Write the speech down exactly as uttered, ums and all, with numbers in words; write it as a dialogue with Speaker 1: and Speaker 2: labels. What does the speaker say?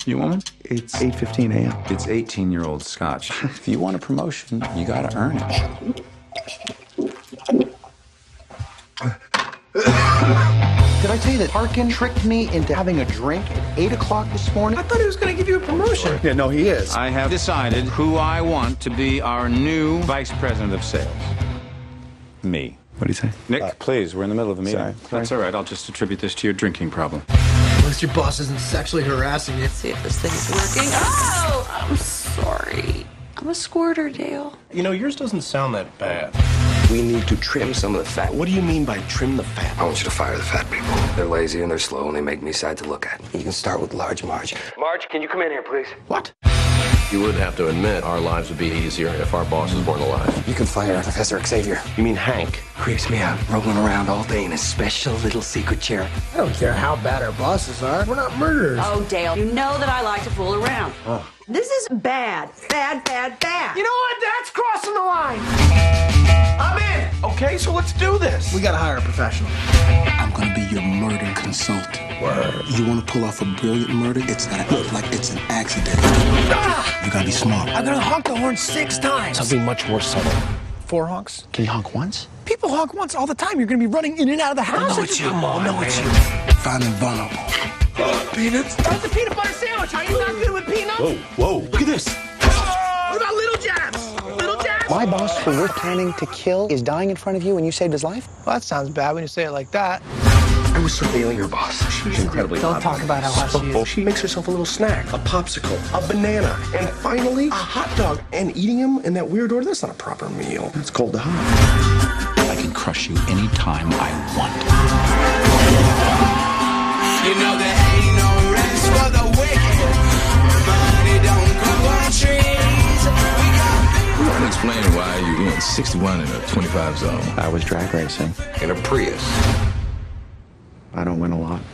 Speaker 1: You woman?
Speaker 2: It's eight fifteen a m
Speaker 1: It's eighteen-year-old scotch. If you want a promotion, you gotta earn it.
Speaker 2: Did I tell you that Parkin tricked me into having a drink at eight o'clock this morning?
Speaker 3: I thought he was going to give you a promotion.
Speaker 2: Yeah, no, he is.
Speaker 1: I have decided who I want to be our new vice president of sales. Me.
Speaker 2: What do you say?
Speaker 1: Nick,
Speaker 2: Uh,
Speaker 1: please, we're in the middle of a meeting.
Speaker 2: sorry.
Speaker 1: That's all right. I'll just attribute this to your drinking problem.
Speaker 3: At least your boss isn't sexually harassing you.
Speaker 4: See if this thing's working. Oh, I'm sorry. I'm a squirter, Dale.
Speaker 5: You know, yours doesn't sound that bad.
Speaker 6: We need to trim some of the fat.
Speaker 5: What do you mean by trim the fat?
Speaker 6: I want you to fire the fat people. They're lazy and they're slow and they make me sad to look at. You can start with large Marge. Marge, can you come in here, please?
Speaker 5: What? You would have to admit our lives would be easier if our boss was born alive.
Speaker 6: You can fire Professor Xavier.
Speaker 5: You mean Hank?
Speaker 6: Creeps me out, rolling around all day in a special little secret chair.
Speaker 3: I don't care how bad our bosses are. We're not murderers.
Speaker 4: Oh, Dale, you know that I like to fool around.
Speaker 5: Oh.
Speaker 4: This is bad. Bad, bad, bad.
Speaker 3: You know what? That's crossing the line. I'm in.
Speaker 5: Okay, so let's do this.
Speaker 3: We got to hire a professional.
Speaker 7: I'm gonna be your murder consultant.
Speaker 5: Word.
Speaker 7: You wanna pull off a brilliant murder? It's gotta look like it's an accident.
Speaker 3: Ah!
Speaker 7: You gotta be smart.
Speaker 3: I'm going to honk the horn six times.
Speaker 5: Something much more subtle.
Speaker 3: Four honks?
Speaker 2: Can you honk once?
Speaker 3: People honk once all the time. You're going to be running in and out of the house.
Speaker 7: know it's you.
Speaker 3: Come on,
Speaker 7: I know
Speaker 3: man.
Speaker 7: it's you. Find them vulnerable.
Speaker 3: Peanuts? That's a peanut butter sandwich. Are you not good with peanuts?
Speaker 5: Whoa, whoa, look at this.
Speaker 3: What about little jabs? Little jabs?
Speaker 2: My boss, who you're planning to kill, is dying in front of you and you saved his life?
Speaker 3: Well, that sounds bad when you say it like that.
Speaker 6: I was surveilling your boss. She's incredibly
Speaker 3: Don't
Speaker 6: hot.
Speaker 3: talk about how hot she is.
Speaker 5: She makes herself a little snack, a popsicle, a banana, and finally a hot dog. And eating them in that weird order, that's not a proper meal. It's cold to hot.
Speaker 1: I can crush you anytime I want.
Speaker 8: You know there ain't no rest for the wicked. Money don't grow on trees. We got
Speaker 9: You want to explain why you went sixty-one in a twenty-five zone?
Speaker 2: I was drag racing.
Speaker 6: In a Prius.
Speaker 2: I don't win a lot.